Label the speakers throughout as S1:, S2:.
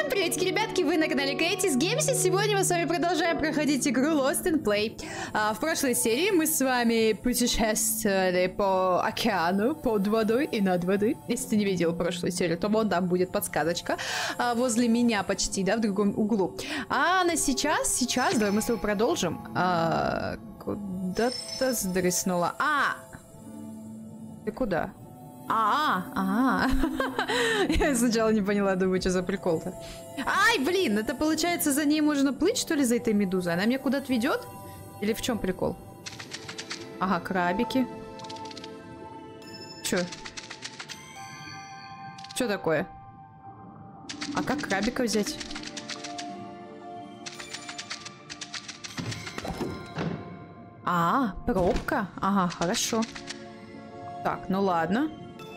S1: Всем приветики, ребятки, вы на канале Кейтис Геймс, и сегодня мы с вами продолжаем проходить игру Lost in Play. В прошлой серии мы с вами путешествовали по океану, под водой и над водой. Если ты не видел прошлую серию, то вон там будет подсказочка. Возле меня почти, да, в другом углу. А на сейчас, давай мы с тобой продолжим. Куда-то сдреснула. Ты куда? Я сначала не поняла, думаю, что за прикол-то. Ай, блин, это получается, за ней можно плыть, что ли, за этой медузой? Она меня куда-то ведет? Или в чем прикол? Ага, крабики. Чё? Чё такое? А как крабика взять? Пробка? Ага, хорошо. Так, ну ладно.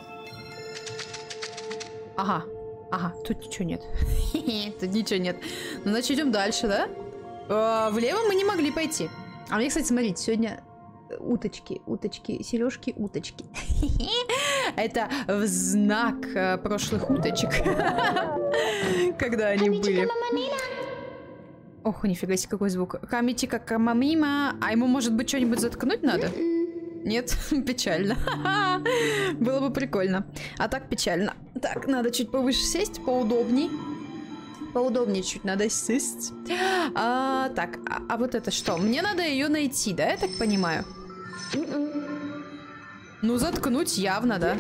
S1: Ага, тут ничего нет. Тут ничего нет. Ну, значит, идем дальше, да? Влево мы не могли пойти. А мне, кстати, смотрите, сегодня уточки, сережки, уточки. Это в знак прошлых уточек. Когда они были. Ох, нифига себе, какой звук. Камичика камамима. А ему, может быть, что-нибудь заткнуть надо? Нет, печально. Было бы прикольно. А так печально. Так, надо чуть повыше сесть, поудобней. Поудобнее чуть надо сесть. Так, а вот это что? Мне надо ее найти, да, я так понимаю? Ну, заткнуть явно, да?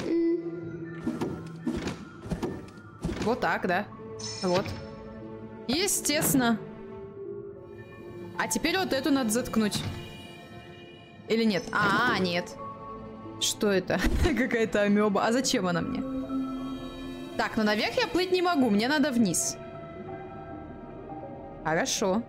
S1: Вот так, да? Вот. Естественно. А теперь вот эту надо заткнуть. Или нет? Нет. Что это? Какая-то амеба. А зачем она мне? Так, ну наверх я плыть не могу. Мне надо вниз. Хорошо.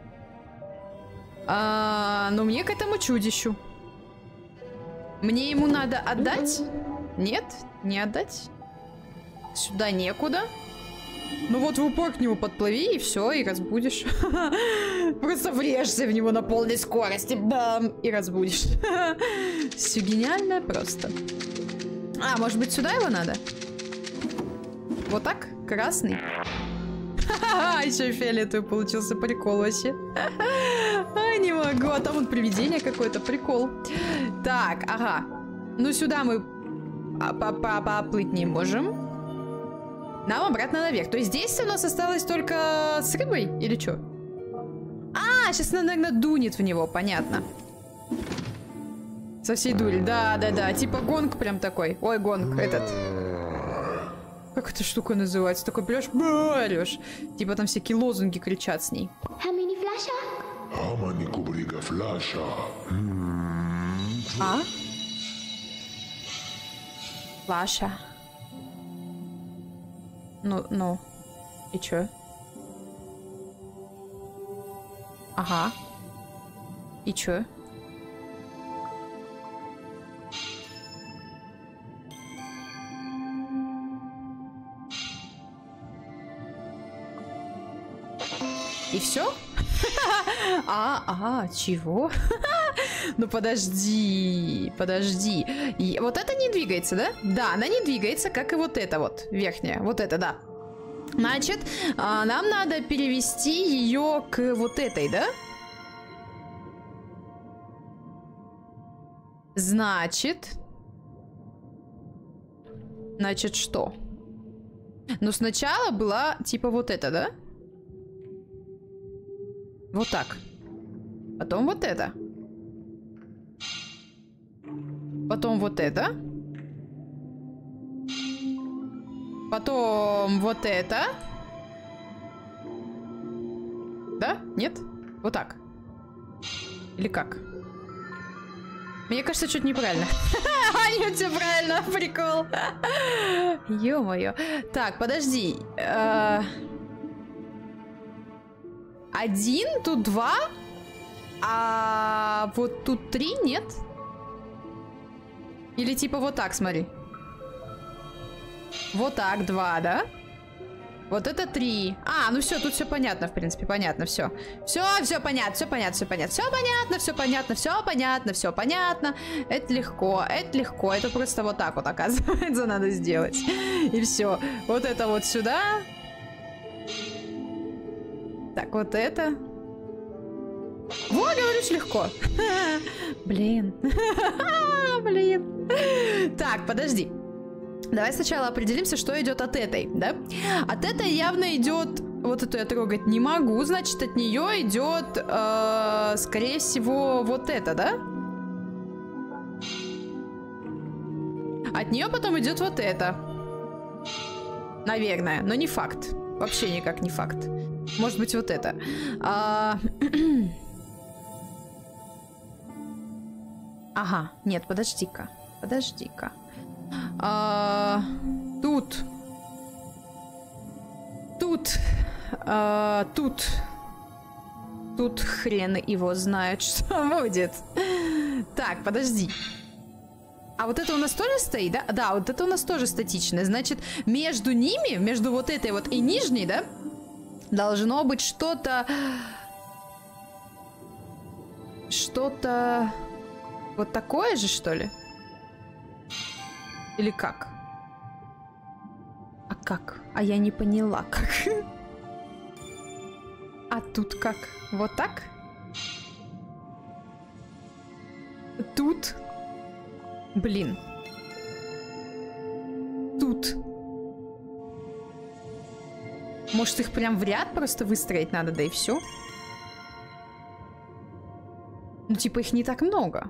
S1: Но мне к этому чудищу. Мне ему надо отдать? Нет? Не отдать? Сюда некуда. Ну вот в упор к нему подплыви, и все, и разбудишь. Просто врежься в него на полной скорости. Бам! И разбудишь. Все гениально просто. Может быть, сюда его надо? Вот так? Красный. Еще фиолетовый получился. Прикол вообще. Не могу. А там вот привидение какое-то. Прикол. Так, ага. Ну сюда мы поплыть не можем. Нам обратно наверх. То есть здесь у нас осталось только с рыбой? Или что? Сейчас она, наверное, дунет в него. Понятно. Со всей дури. Да. Типа гонг прям такой. Ой, гонг этот. Как эта штука называется? Такой берешь, орешь. Типа там всякие лозунги кричат с ней. Флаша. Ну. И чё? Ага. И чё? И все? Чего? Ну подожди. И вот это не двигается, да? Да, она не двигается, как и вот это вот, верхняя. Вот это, да. Значит, нам надо перевести ее к вот этой, да? Значит, что? Ну, сначала была типа вот это, да? Вот так. Потом вот это. Потом вот это. Потом вот это. Да? Нет? Вот так. Или как? Мне кажется, что-то неправильно. Нет, все правильно. Прикол. Ё-моё. Так, подожди. 1, тут 2. А вот тут 3, нет? Или типа вот так, смотри. Вот так, 2, да? Вот это 3. Ну все, тут все понятно, в принципе, понятно, все. Все понятно. Это легко. Это просто вот так вот, оказывается, надо сделать. И все. Вот это вот сюда. Так, вот это. Вот, говоришь, легко. Блин. Блин. Так, подожди. Давай сначала определимся, что идет от этой, да? От этой явно идет... Вот эту я трогать не могу, значит, от нее идет, скорее всего, вот это, да? От нее потом идет вот это. Наверное, но не факт. Вообще никак не факт. Может быть, вот это. Ага, нет, подожди-ка. Подожди-ка. Тут. Тут хрен его знает, что будет. Так, подожди. А вот это у нас тоже стоит, да? Да, вот это у нас тоже статичное. Значит, между ними, между вот этой вот и нижней, да, должно быть что-то... Что-то... Вот такое же, что ли? Или как? А как? А я не поняла, как. А тут как? Вот так? Тут? Блин. Тут. Может, их прям в ряд просто выстроить надо, да и все? Ну, типа, их не так много.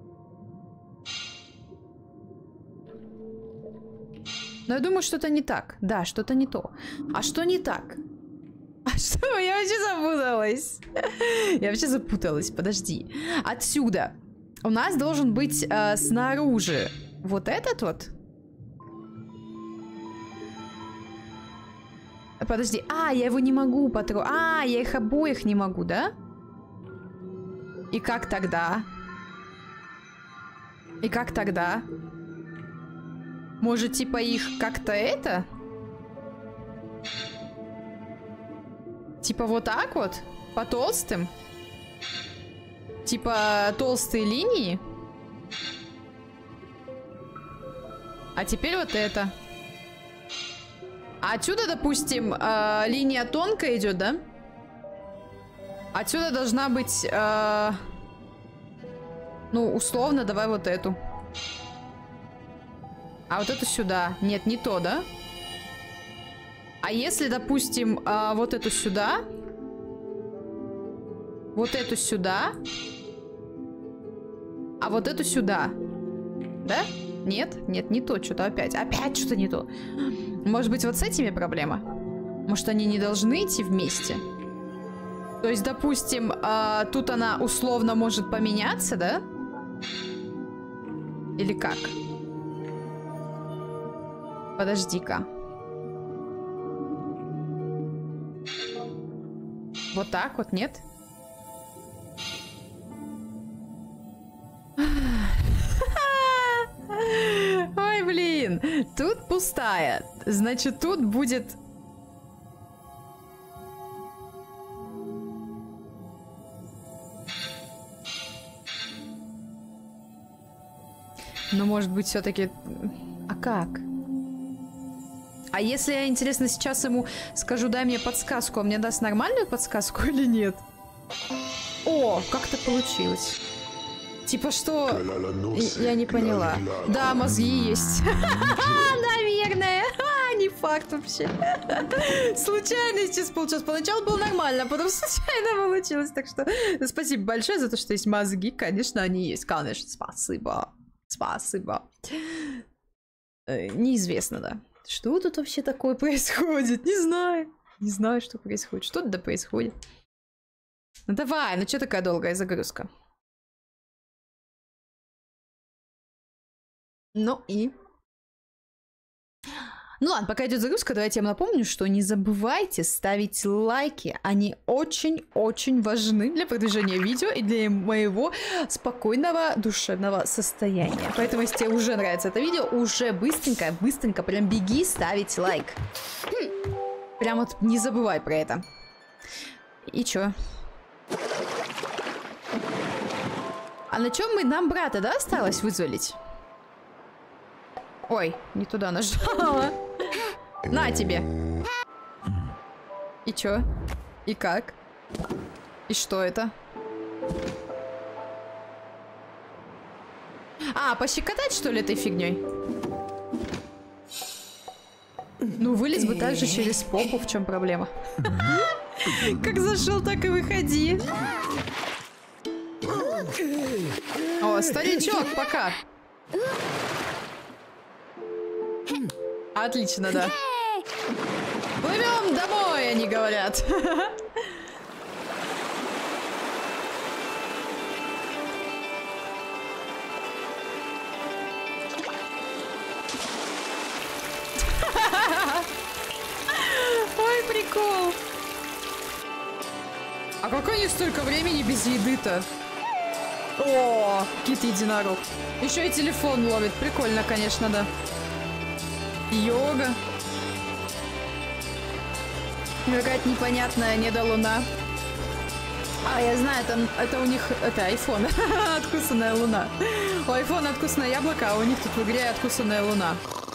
S1: Но я думаю, что-то не так. Да, что-то не то. А что не так? А что? Я вообще запуталась. Я вообще запуталась. Подожди. Отсюда. У нас должен быть снаружи. Вот этот вот. Подожди. А, я его не могу потрогать. А, я их обоих не могу, да? И как тогда? И как тогда? Может, типа их как-то это? Типа вот так вот? По толстым? Типа толстые линии? А теперь вот это. А отсюда, допустим, линия тонкая идет, да? Отсюда должна быть... ну, условно, давай вот эту. А вот эту сюда. Нет, не то, да? А если, допустим, вот эту сюда? Вот эту сюда? А вот эту сюда? Да? Нет? Нет, не то. Что-то опять. Опять что-то не то. Может быть, вот с этими проблема? Может, они не должны идти вместе? То есть, допустим, тут она условно может поменяться, да? Или как? Подожди-ка. Вот так вот, нет? Ой, блин. Тут пустая. Значит, тут будет... Ну, может быть, все-таки... А как? А если я, интересно, сейчас ему скажу, дай мне подсказку, он мне даст нормальную подсказку или нет? О, как-то получилось. Типа что? Я не поняла. Да, мозги есть. Наверное. Не факт вообще. Случайно сейчас получилось. Поначалу было нормально, а потом случайно получилось. Так что спасибо большое за то, что есть мозги. Конечно, они есть. Конечно, спасибо. Спасибо. Неизвестно, да. Что тут вообще такое происходит? Не знаю. Не знаю, что происходит. Что тут да происходит? Ну давай, ну что такая долгая загрузка? Ну и... Ну ладно, пока идет загрузка, давайте я вам напомню, что не забывайте ставить лайки. Они очень-очень важны для продвижения видео и для моего спокойного душевного состояния. Поэтому, если тебе уже нравится это видео, уже быстренько, прям беги ставить лайк. Прям вот не забывай про это. И чё? А на чем нам брата, да, осталось вызволить? Ой, не туда нажала. На тебе. И чё? И как? И что это? А, пощекотать, что ли, этой фигней? Ну, вылез бы также через попу, в чем проблема? Как зашел, так и выходи. О, старичок, пока. Отлично, да. Плывем домой, они говорят. Ой, прикол. А как они столько времени без еды-то? О, кит-единорог. Еще и телефон ловит. Прикольно, конечно, да. Йога. Какая-то непонятная недолуна. А, я знаю, это у них... Это айфон. Откусанная луна. У айфона откусанное яблоко, а у них тут в игре откусанная луна.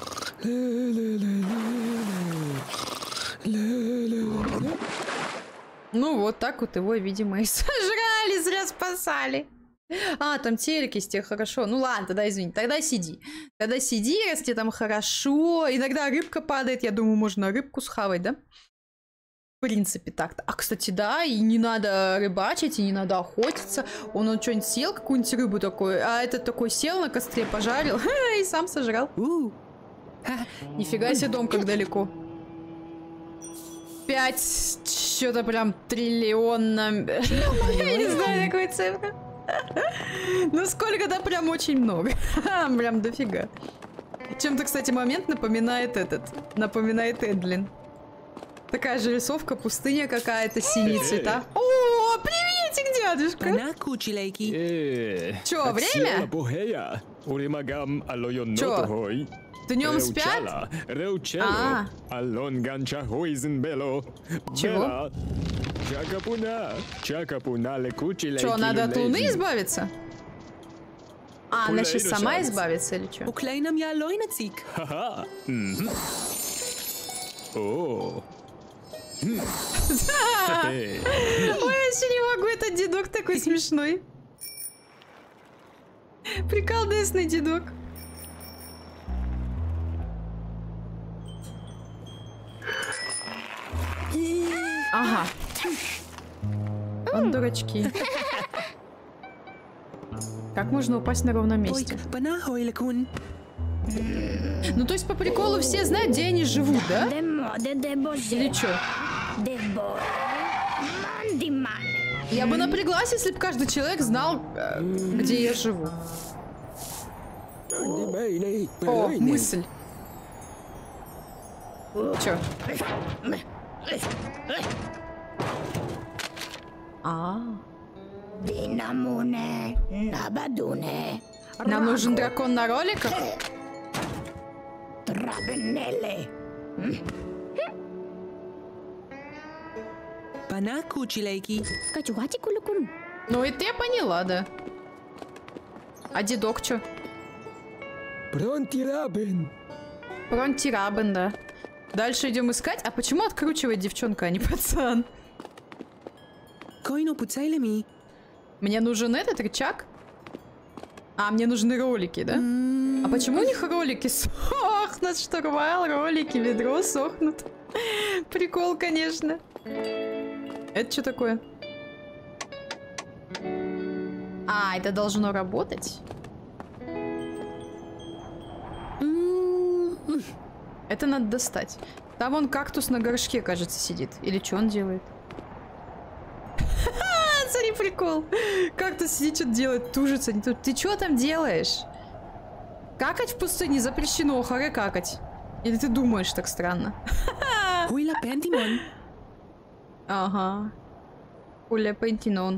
S1: Ну, вот так вот его, видимо, и сожрали, зря спасали. А, там телек есть, тебе хорошо. Ну ладно, тогда извини, тогда сиди. Тогда сиди, если тебе там хорошо. Иногда рыбка падает, я думаю, можно рыбку схавать, да? В принципе, так-то. А, кстати, да, и не надо рыбачить, и не надо охотиться. Он что-нибудь съел, какую-нибудь рыбу такой, а этот такой сел на костре, пожарил, и сам сожрал. Нифига себе дом, как далеко. 5, что-то прям триллионно. Я не знаю, какой цифра. Ну сколько-то прям очень много. Прям дофига. Чем-то, кстати, момент напоминает Эдлин. Такая же рисовка, пустыня какая-то, синие цвета. О, приветик, дядюшка! Чё, время? Чё? Днем спят? А. Чего? Чё, надо от Луны избавиться? А, она сейчас сама избавится или чё? Ой, я вообще не могу, этот дедок такой смешной. Приколдесный дедок. Ага. Он дурачки. Как можно упасть на ровном месте? Ну, то есть, по приколу все знают, где они живут, да? Или чё? Я бы напряглась, если бы каждый человек знал, где я живу. О, мысль. Чё? Нам нужен дракон на роликах? Ну, это я поняла, да. А дедок чё? Пронтирабен, да. Дальше идем искать. А почему откручивает девчонка, а не пацан? Мне нужен этот рычаг? А, мне нужны ролики, да? А почему у них ролики сохнут? Штурвал, ролики, ведро сохнут. Прикол, конечно. Это что такое? А, это должно работать? Это надо достать. Там вон кактус на горшке, кажется, сидит. Или что он делает? Смотри, прикол. Кактус сидит, что-то делает, тужится. Ты что там делаешь? Какать в пустыне запрещено, харе какать. Или ты думаешь так странно? Ага. Хуля пентинон.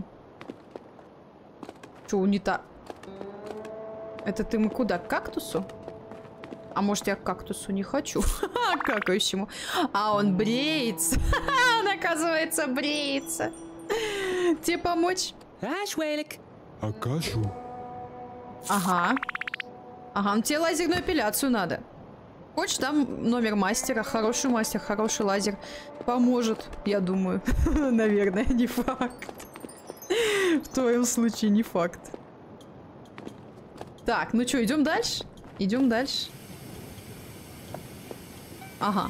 S1: Чё, не так? Это ты мы куда? К кактусу? А может, я к кактусу не хочу? К какающему. А он бреется. Он, оказывается, бреется. Тебе помочь? Ага. Ага, ну тебе лазерную эпиляцию надо. Хочешь, там номер мастера. Хороший мастер, хороший лазер. Поможет, я думаю. Наверное, не факт. В твоем случае не факт. Так, ну что, идем дальше? Идем дальше. Ага.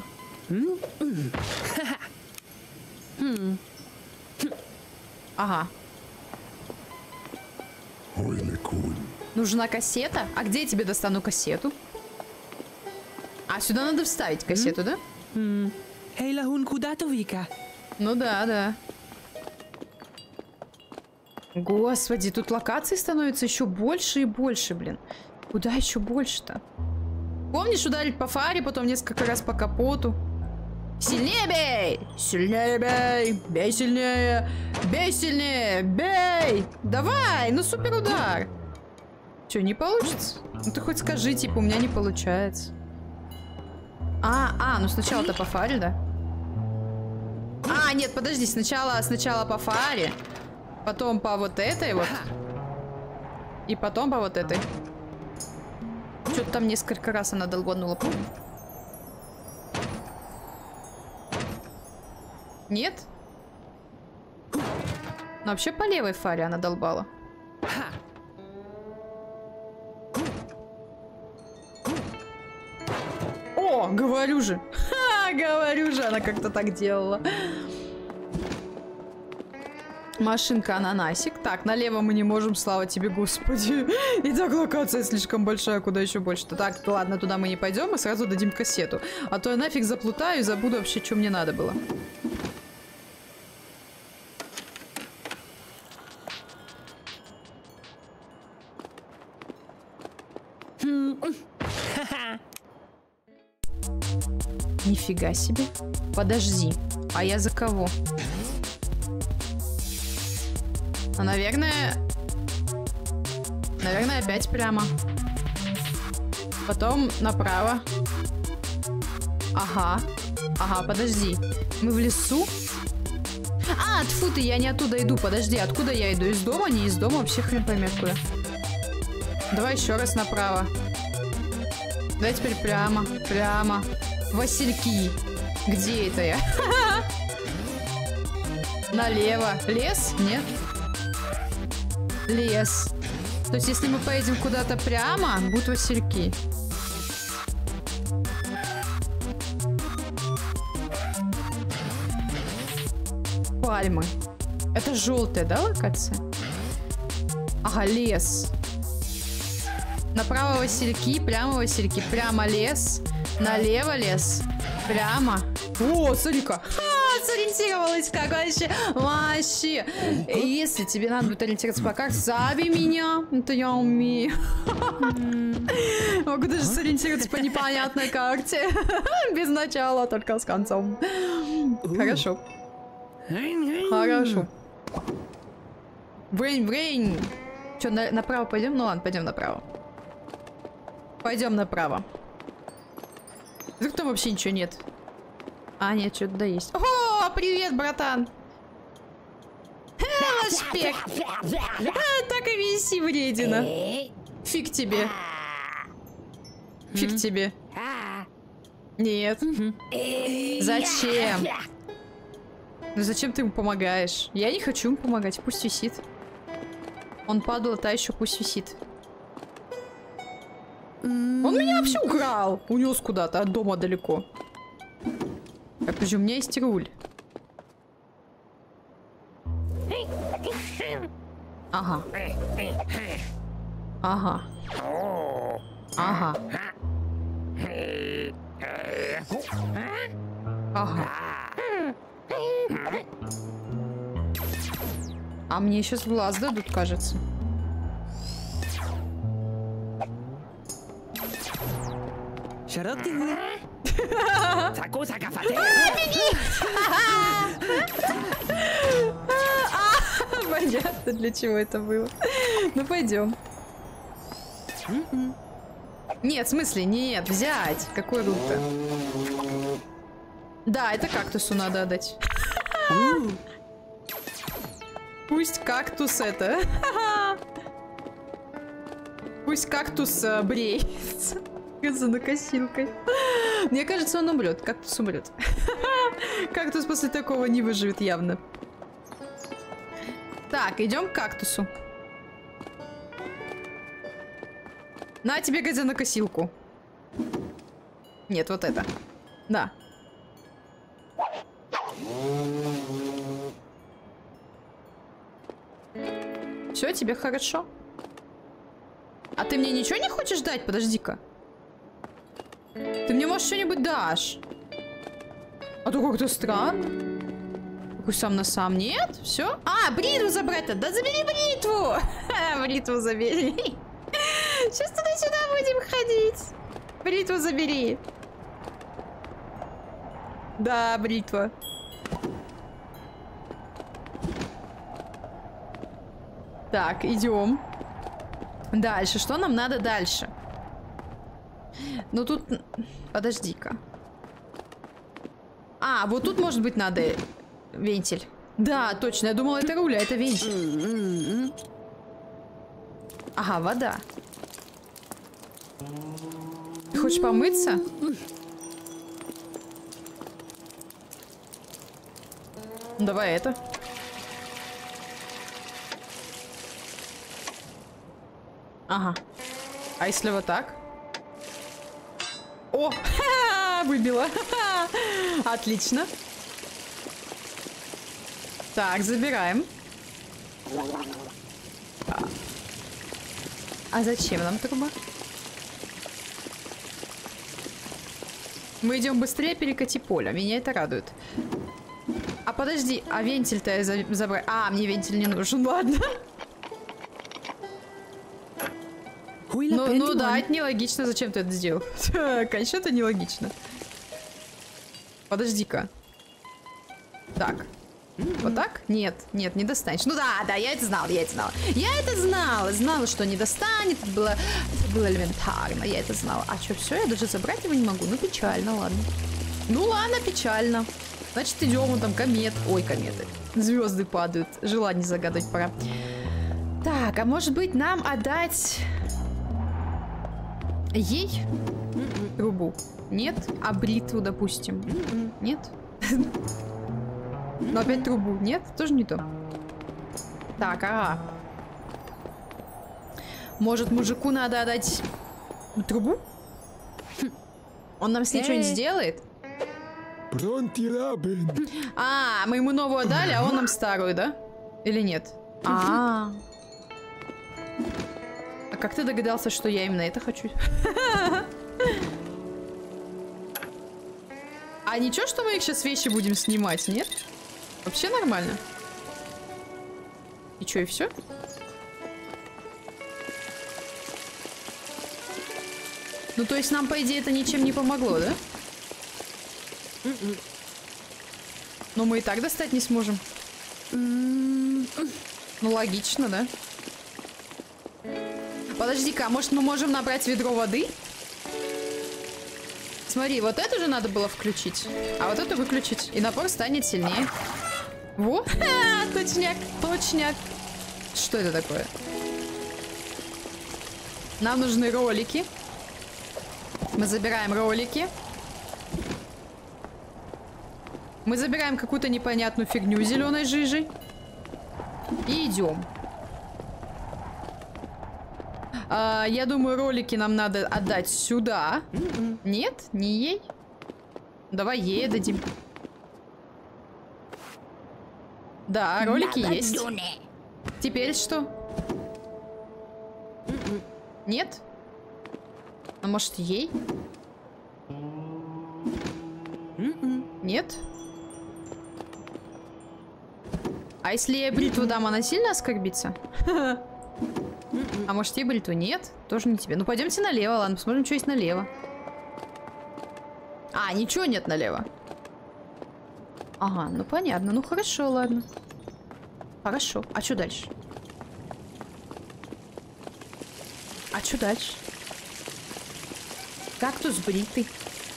S1: Ага. Нужна кассета? А где я тебе достану кассету? А, сюда надо вставить кассету, да? Ну да, да. Господи, тут локаций становится еще больше и больше, блин. Куда еще больше-то? Помнишь ударить по фаре, потом несколько раз по капоту? Сильнее бей! Сильнее бей! Бей сильнее! Бей сильнее! Бей! Давай! Ну супер удар! Че, не получится? Ну ты хоть скажи, типа, у меня не получается. Ну сначала-то по фаре, да? А, нет, подожди, сначала по фаре, потом по вот этой вот, и потом по вот этой. Что-то там несколько раз она долбанула, помню. Нет? Но вообще по левой фаре она долбала. О, говорю же. Ха, говорю же, она как-то так делала. Машинка ананасик. Так, налево мы не можем, слава тебе, Господи. И так локация слишком большая, куда еще больше-то. Так, ладно, туда мы не пойдем, мы сразу дадим кассету. А то я нафиг заплутаю и забуду вообще, что мне надо было. Нифига себе. Подожди. А я за кого? А, наверное, опять прямо. Потом направо. Ага. Ага, подожди. Мы в лесу? А, тьфу ты, я не оттуда иду. Подожди, откуда я иду? Из дома? Не из дома? Вообще хрен поймет куда. Давай еще раз направо. Давай теперь прямо. Прямо. Васильки. Где это я? Налево. Лес? Нет. Лес. То есть, если мы поедем куда-то прямо, будут васильки. Пальмы. Это желтая, да, локация? Ага, лес. Направо васильки, прямо васильки. Прямо лес. Налево лес. Прямо. О, смотри-ка. Сориентировалась как вообще. Вообще. Если тебе надо будет ориентироваться по карте, зови меня. Это я умею. Могу даже сориентироваться по непонятной карте. Без начала, только с концом. Хорошо. Хорошо. Брейн. Че, направо пойдем? Ну ладно, пойдем направо. Пойдем направо. Вдруг там вообще ничего нет. А, нет, что-то да есть. О, привет, братан! Лошпек! Так и виси, вредина. Фиг тебе. Фиг тебе. Нет. Зачем? Ну зачем ты ему помогаешь? Я не хочу ему помогать, пусть висит. Он падал, а еще пусть висит. Он меня вообще украл. Унес куда-то, от дома далеко. Так, подожди, у меня есть руль. Ага. Ага. Ага. Ага. А мне сейчас в глаз дадут, кажется. Понятно, для чего это было. Ну, пойдем. Нет, в смысле, нет, взять. Какой рук-то? Да, это кактусу надо отдать. Пусть кактус это. Пусть кактус бреется. За накосилкой. Мне кажется, он умрет. Кактус умрет. Кактус после такого не выживет явно. Так, идем к кактусу. На тебе, газонокосилку. Нет, вот это. Да. Все, тебе хорошо. А ты мне ничего не хочешь дать? Подожди-ка. Ты мне, может, что-нибудь дашь? А то как-то странно. Какой сам на сам. Нет? Все? А, бритву забрать-то. Да забери бритву. Бритву забери. Сейчас туда-сюда будем ходить. Бритву забери. Да, бритва. Так, идем. Дальше. Что нам надо дальше? Ну тут... Подожди-ка. А, вот тут, может быть, надо вентиль. Да, точно. Я думала, это руль, а это вентиль. Ага, вода. Ты хочешь помыться? Давай это. Ага. А если вот так? О! Выбила. Отлично. Так, забираем. А зачем нам труба? Мы идем быстрее, перекати поле. Меня это радует. А подожди, а вентиль-то я забрать. А, мне вентиль не нужен, ладно. Ну да, это нелогично. Зачем ты это сделал? Конечно, это нелогично. Подожди-ка. Так. Вот так? Нет, нет, не достанешь. Ну да, я это знала, я это знала. Я это знала. Знала, что не достанет. Это было элементарно. Я это знала. А что, все? Я даже забрать его не могу. Ну, печально, ладно. Ну, ладно, печально. Значит, идем, вон там комет. Ой, кометы. Звезды падают. Желание загадывать пора. Так, а может быть нам отдать... Ей? Трубу. Нет? А бритву, допустим? Нет? Но опять трубу. Нет? Тоже не то. Так, ага. Может, мужику надо отдать трубу? Он нам с ней что-нибудь сделает? А, мы ему новую отдали, а он нам старую, да? Или нет? А как ты догадался, что я именно это хочу? А ничего, что мы их сейчас вещи будем снимать, нет? Вообще нормально. И что, и все? Ну, то есть нам, по идее, это ничем не помогло, да? Но мы и так достать не сможем. Ну, логично, да? Подожди-ка, а может мы можем набрать ведро воды? Смотри, вот эту же надо было включить, а вот эту выключить, и напор станет сильнее. Во! Точняк, точняк. Что это такое? Нам нужны ролики. Мы забираем ролики. Мы забираем какую-то непонятную фигню зеленой жижей. И идем. Я думаю, ролики нам надо отдать сюда. Нет? Не ей? Давай ей дадим. Да, ролики есть. Теперь что? Нет? А может ей? Нет? А если я бритву дам, она сильно оскорбится? А может ей бритву? Нет? Тоже не тебе. Ну пойдемте налево, ладно, посмотрим, что есть налево. А, ничего нет налево. Ага, ну понятно. Ну хорошо, ладно. Хорошо. А что дальше? А что дальше? Кактус бритый.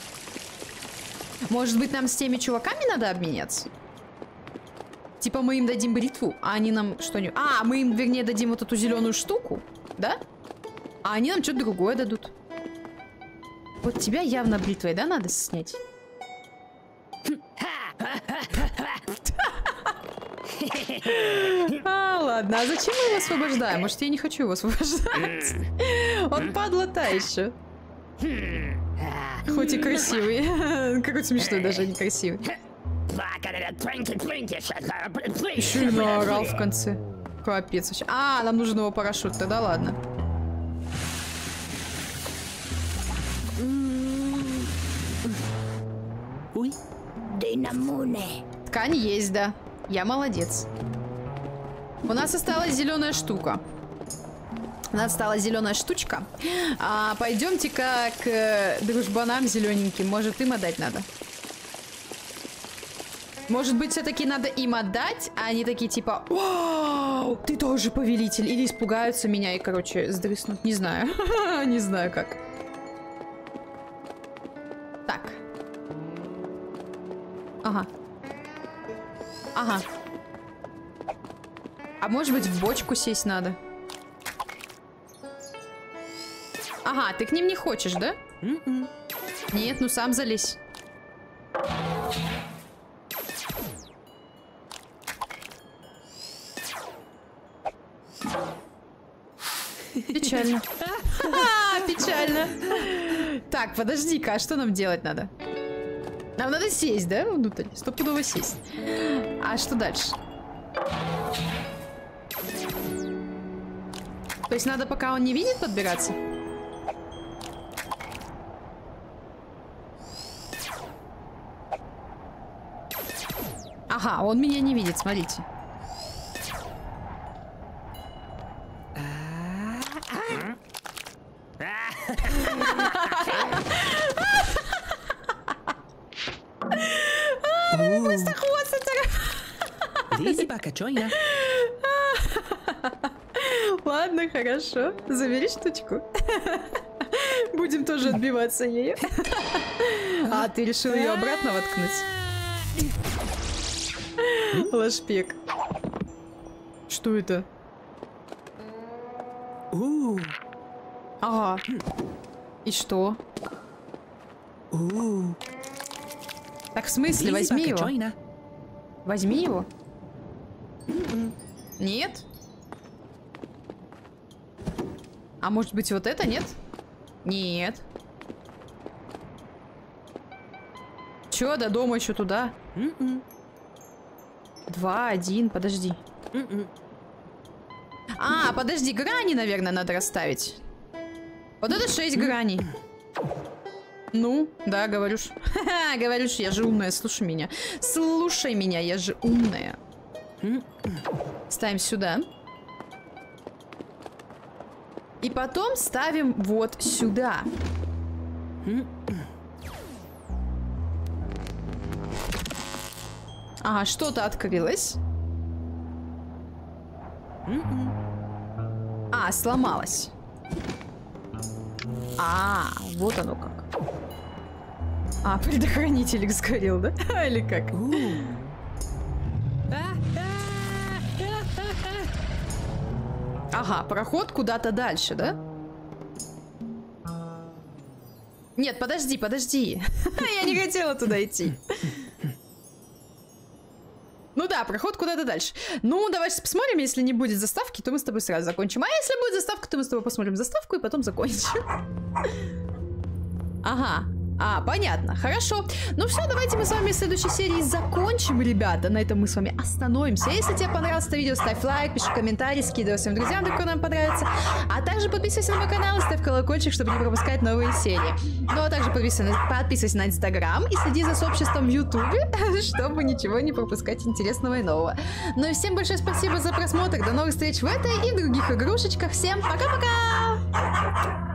S1: Может быть, нам с теми чуваками надо обменяться? Типа мы им дадим бритву, а они нам что-нибудь... А, мы им, вернее, дадим вот эту зеленую штуку, да? А они нам что-то другое дадут. Вот тебя явно бритвой, да, надо снять? Ладно, а зачем мы его освобождаем? Может, я не хочу его освобождать? Он падла та еще. Хоть и красивый. Какой смешной, даже не красивый. Еще и наорал в конце. Капец вообще. А, нам нужен его парашют, тогда ладно. Ткань есть, да. Я молодец. У нас осталась зеленая штука. У нас осталась зеленая штучка. Пойдемте-ка к дружбанам зелененьким. Может, им отдать надо? Может быть, все-таки надо им отдать, а они такие типа: «Вау, ты тоже повелитель!» Или испугаются меня и, короче, сдрыснут. Не знаю. Не знаю как. Так. Ага. Ага. А может быть, в бочку сесть надо? Ага, ты к ним не хочешь, да? Нет, ну сам залезь. Печально. Печально. Так, подожди-ка, а что нам делать надо? Нам надо сесть, да, внутрь? Стопудово сесть. А что дальше? То есть надо, пока он не видит, подбираться? Ага, он меня не видит, смотрите. Просто хвост. Ладно, хорошо. Забери штучку. Будем тоже отбиваться ею. А, ты решил ее обратно воткнуть? Лошпек. Что это? Ага. И что? Так, в смысле? Возьми его. Возьми его. Нет? А может быть, вот это нет? Нет. Чё, до дома еще туда? 2, 1, подожди. А, подожди, грани, наверное, надо расставить. Вот это 6 граней. Ну, да, говорю ж. Говорю ж, я же умная, слушай меня. Слушай меня, я же умная. Ставим сюда. И потом ставим вот сюда. Ага, что-то открылось. А, сломалось. А, вот оно как. А, предохранитель сгорел, да? Или как? Ага, проход куда-то дальше, да? Нет, подожди, подожди. Я не хотела туда идти. Ну да, проход куда-то дальше. Ну, давайте посмотрим, если не будет заставки, то мы с тобой сразу закончим. А если будет заставка, то мы с тобой посмотрим заставку и потом закончим. Ага. А, понятно, хорошо. Ну все, давайте мы с вами в следующей серии закончим, ребята. На этом мы с вами остановимся. Если тебе понравилось это видео, ставь лайк, пиши комментарий, скидывай своим друзьям, так как нам понравится. А также подписывайся на мой канал и ставь колокольчик, чтобы не пропускать новые серии. Ну а также подписывайся на Инстаграм и следи за сообществом в Ютубе, чтобы ничего не пропускать интересного и нового. Ну и всем большое спасибо за просмотр. До новых встреч в этой и в других игрушечках. Всем пока-пока!